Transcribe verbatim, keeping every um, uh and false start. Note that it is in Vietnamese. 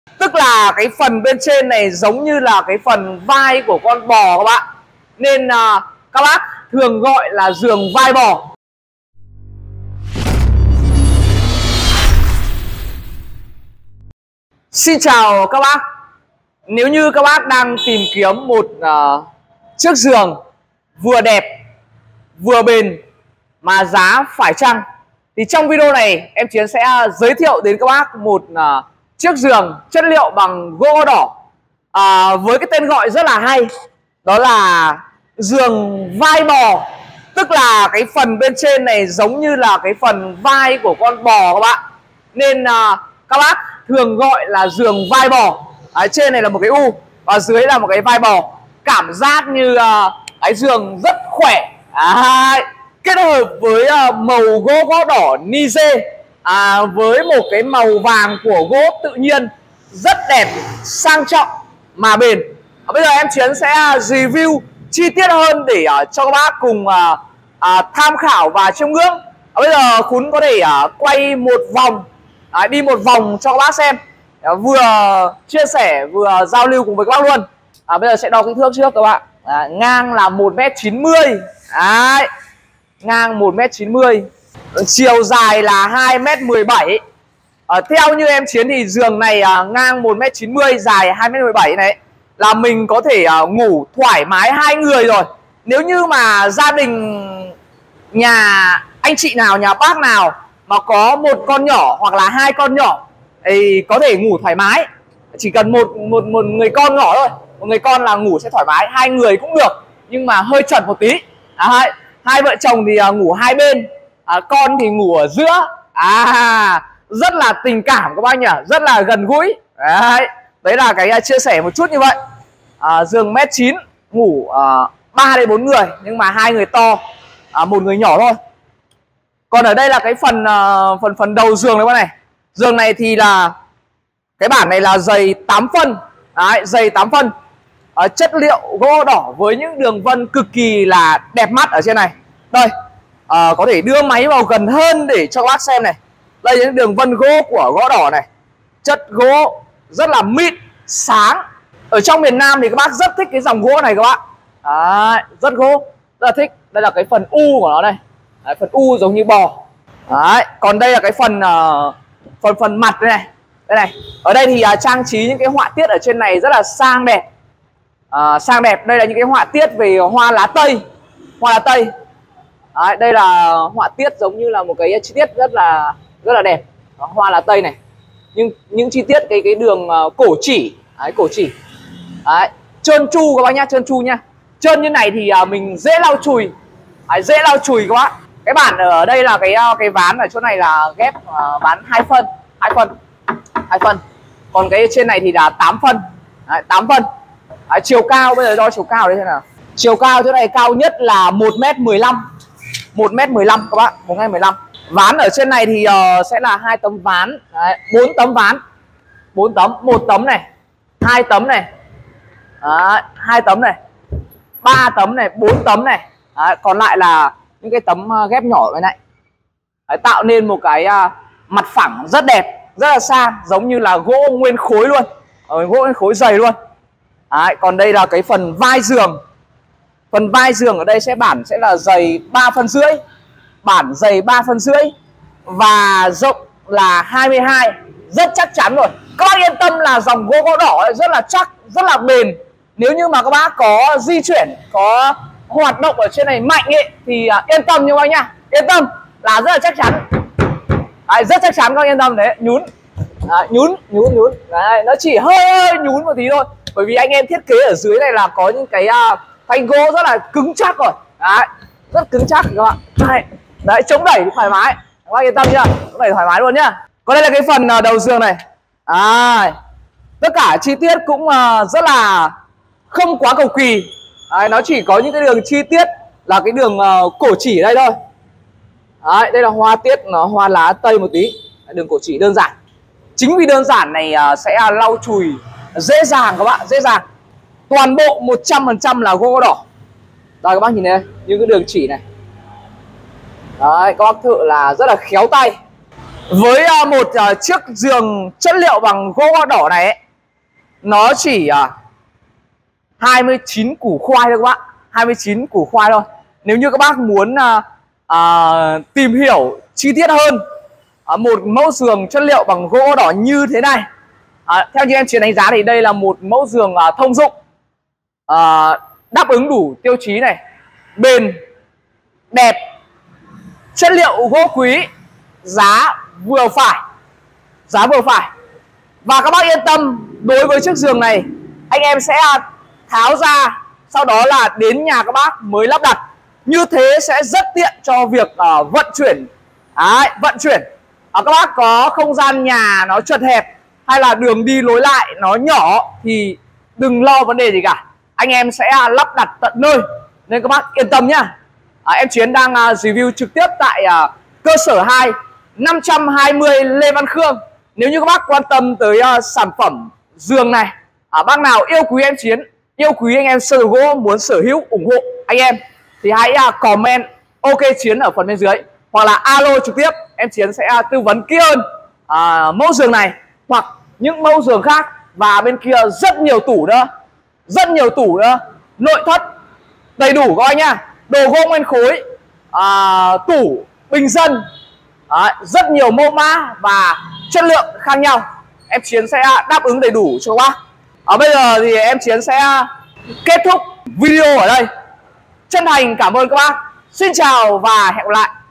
Tức là cái phần bên trên này giống như là cái phần vai của con bò các bạn. Nên uh, các bác thường gọi là giường vai bò. Xin chào các bác. Nếu như các bác đang tìm kiếm một uh, chiếc giường vừa đẹp, vừa bền mà giá phải chăng, thì trong video này em Chiến sẽ giới thiệu đến các bác một uh, chiếc giường chất liệu bằng gỗ đỏ uh, với cái tên gọi rất là hay. Đó là giường vai bò. Tức là cái phần bên trên này giống như là cái phần vai của con bò các bạn. Nên uh, các bác thường gọi là giường vai bò. Ở trên này là một cái U và dưới là một cái vai bò. Cảm giác như uh, cái giường rất khỏe. À, kết hợp với uh, màu gỗ gỗ đỏ Nize à, với một cái màu vàng của gỗ tự nhiên, rất đẹp, sang trọng mà bền. à, Bây giờ em Chiến sẽ review chi tiết hơn để uh, cho các bác cùng uh, uh, tham khảo và chiêm ngưỡng. à, Bây giờ Khún có thể uh, quay một vòng, uh, đi một vòng cho các bác xem, uh, vừa chia sẻ vừa giao lưu cùng với các bác luôn. à, Bây giờ sẽ đo kích thước trước các bạn. à, Ngang là một mét chín mươi. Đấy, ngang một mét chín mươi, chiều dài là hai mét mười bảy. à, Theo như em Chiến thì giường này à, ngang một mét chín mươi, dài hai mét mười bảy này là mình có thể à, ngủ thoải mái hai người rồi. Nếu như mà gia đình nhà anh chị nào, nhà bác nào mà có một con nhỏ hoặc là hai con nhỏ thì có thể ngủ thoải mái. Chỉ cần một một một người con nhỏ thôi, một người con là ngủ sẽ thoải mái. Hai người cũng được nhưng mà hơi chật một tí. à, Hai vợ chồng thì uh, ngủ hai bên, à, con thì ngủ ở giữa. À, rất là tình cảm các bác nhỉ, rất là gần gũi. Đấy, đấy là cái uh, chia sẻ một chút như vậy. à, Giường mét chín, ngủ ba đến bốn người nhưng mà hai người to, à, một người nhỏ thôi. Còn ở đây là cái phần uh, phần phần đầu giường này các bác này. Giường này thì là cái bản này là dày tám phân. Đấy, dày tám phân. À, chất liệu gỗ đỏ với những đường vân cực kỳ là đẹp mắt ở trên này. Đây, à, có thể đưa máy vào gần hơn để cho các bác xem này. Đây những đường vân gỗ của gỗ đỏ này. Chất gỗ rất là mịn, sáng. Ở trong miền Nam thì các bác rất thích cái dòng gỗ này các bạn. Đấy, rất gỗ, rất là thích. Đây là cái phần U của nó đây. Đấy, phần U giống như bò. Đấy, còn đây là cái phần uh, phần phần mặt đây này. Đây này. Ở đây thì uh, trang trí những cái họa tiết ở trên này rất là sang đẹp. À, sang đẹp. Đây là những cái họa tiết về hoa lá tây. Hoa lá tây. Đấy, đây là họa tiết giống như là một cái chi tiết rất là rất là đẹp. Đó, hoa lá tây này. Nhưng những chi tiết cái cái đường uh, cổ chỉ. Đấy, cổ chỉ. Đấy, trơn tru các bác nhá, trơn tru nhá. Trơn như này thì uh, mình dễ lau chùi. Đấy, dễ lau chùi các bác. Cái bản ở đây là cái uh, cái ván ở chỗ này là ghép uh, ván hai phân, hai phân. hai phân. Còn cái trên này thì là tám phân. Đấy, tám phân. À, chiều cao bây giờ đo chiều cao đấy thế nào. Chiều cao chỗ này cao nhất là một mét mười lăm. một mét mười lăm các bạn, một mét mười lăm. Ván ở trên này thì uh, sẽ là hai tấm ván, bốn tấm ván. bốn tấm, một tấm này, hai tấm này. Đấy, hai tấm này, ba tấm này, bốn tấm này. Đấy, còn lại là những cái tấm uh, ghép nhỏ bên này. Đấy, tạo nên một cái uh, mặt phẳng rất đẹp, rất là sang, giống như là gỗ nguyên khối luôn. Ở gỗ nguyên khối dày luôn. Đấy, còn đây là cái phần vai giường. Phần vai giường ở đây sẽ bản sẽ là dày ba phân rưỡi. Bản dày ba phân rưỡi và rộng là hai mươi hai. Rất chắc chắn rồi. Các bác yên tâm là dòng gỗ gỗ đỏ rất là chắc, rất là bền. Nếu như mà các bác có di chuyển, có hoạt động ở trên này mạnh ấy thì uh, yên tâm như các bác nhá. Yên tâm là rất là chắc chắn. Đấy, rất chắc chắn các bác yên tâm đấy. Nhún. Đấy, nhún, nhún, nhún. Đấy, nó chỉ hơi hơi nhún một tí thôi. Bởi vì anh em thiết kế ở dưới này là có những cái uh, thanh gỗ rất là cứng chắc rồi. Đấy, rất cứng chắc các bạn. Đấy, đấy, chống đẩy thoải mái. Các bác yên tâm nhá, chống đẩy thoải mái luôn nhá. Còn đây là cái phần uh, đầu giường này. Đấy, tất cả chi tiết cũng uh, rất là không quá cầu kỳ. Đấy, nó chỉ có những cái đường chi tiết là cái đường uh, cổ chỉ ở đây thôi. Đấy, đây là hoa tiết, nó hoa lá tây một tí. Đấy, đường cổ chỉ đơn giản. Chính vì đơn giản này uh, sẽ lau chùi dễ dàng các bạn, dễ dàng. Toàn bộ một trăm phần trăm là gỗ đỏ. Đây các bác nhìn đây, những cái đường chỉ này. Đấy, các bác thợ là rất là khéo tay. Với uh, một uh, chiếc giường chất liệu bằng gỗ đỏ này ấy, nó chỉ uh, hai mươi chín củ khoai thôi các bạn, hai mươi chín củ khoai thôi. Nếu như các bác muốn uh, uh, tìm hiểu chi tiết hơn uh, một mẫu giường chất liệu bằng gỗ đỏ như thế này, uh, theo như em Chiến đánh giá thì đây là một mẫu giường uh, thông dụng, uh, đáp ứng đủ tiêu chí này: bền, đẹp, chất liệu gỗ quý, giá vừa phải, giá vừa phải. Và các bác yên tâm, đối với chiếc giường này anh em sẽ tháo ra, sau đó là đến nhà các bác mới lắp đặt. Như thế sẽ rất tiện cho việc uh, vận chuyển. Đấy, vận chuyển uh, các bác có không gian nhà nó chật hẹp hay là đường đi lối lại nó nhỏ thì đừng lo vấn đề gì cả, anh em sẽ uh, lắp đặt tận nơi, nên các bác yên tâm nhá. uh, Em Chiến đang uh, review trực tiếp tại uh, cơ sở hai, năm trăm hai mươi Lê Văn Khương. Nếu như các bác quan tâm tới uh, sản phẩm giường này, uh, bác nào yêu quý em Chiến, yêu quý anh em sơ đồ gỗ, muốn sở hữu ủng hộ anh em thì hãy uh, comment ok Chiến ở phần bên dưới, hoặc là alo trực tiếp, em Chiến sẽ uh, tư vấn kỹ hơn uh, mẫu giường này hoặc những mẫu giường khác. Và bên kia rất nhiều tủ nữa, rất nhiều tủ nữa, nội thất đầy đủ các anh nhá, đồ gỗ nguyên khối, uh, tủ bình dân. Đấy, rất nhiều mẫu mã và chất lượng khác nhau, em Chiến sẽ đáp ứng đầy đủ cho các bác. Ở bây giờ thì em Chiến sẽ kết thúc video ở đây. Chân thành cảm ơn các bác. Xin chào và hẹn gặp lại.